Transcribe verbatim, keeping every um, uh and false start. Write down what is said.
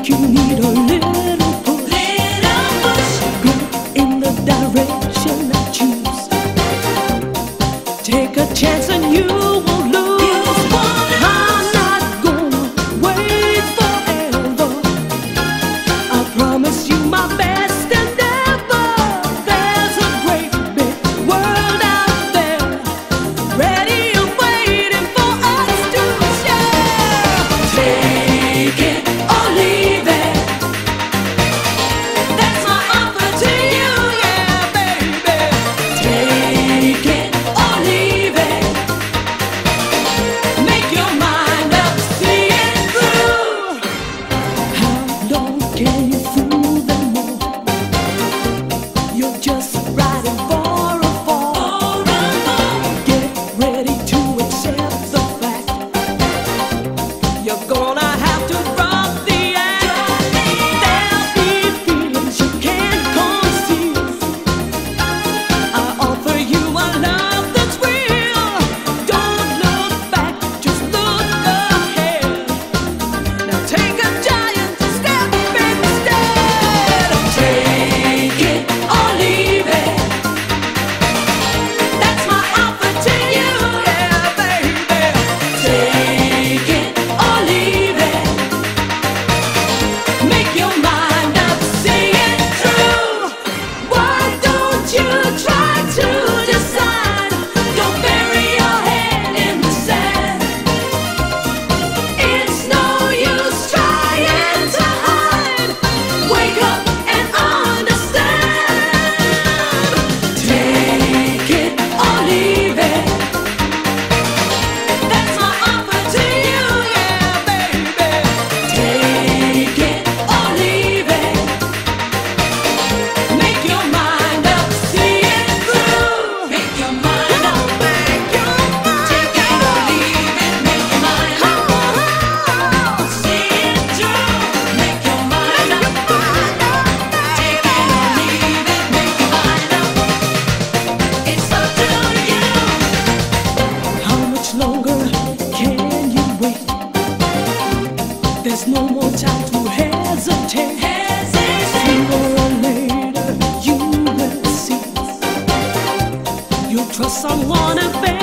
like you need a little push, Little push. go in the direction I choose. Take a chance and you won't lose. You won't lose. I'm not gonna wait forever. I promise you my best endeavor. There's a great big world out there, ready and waiting for us to share. Take it or leave it. That's my offer to you, Yeah, baby. Take it or leave it. Make your mind up, see it through. How long can you fool them all? You're just riding for a fall. For a fall. Get ready to accept the fact you're gonna have to drop the act. There'll be feelings you can't conceal. I offer you a love that's real. Don't look back, just look ahead. Now take a giant step instead. Take it or leave it. That's my offer to you, Yeah, baby. Take it or leave it. Make your mind up, see it through. Why don't you try to decide? Don't bury your head in the sand. It's no use trying to hide. Wake up and understand. Take it or leave it. That's my offer to you, Yeah, baby. Take it or leave it. Make your mind up, see it through. Make your mind up, Make your take it or leave it. Make your mind up, see it through. Make your mind up, take it or leave it. Make your mind up. It's up to you. How much longer can you wait? There's no more time to hesitate. Hesitate. Sooner or later you will see. You'll trust someone and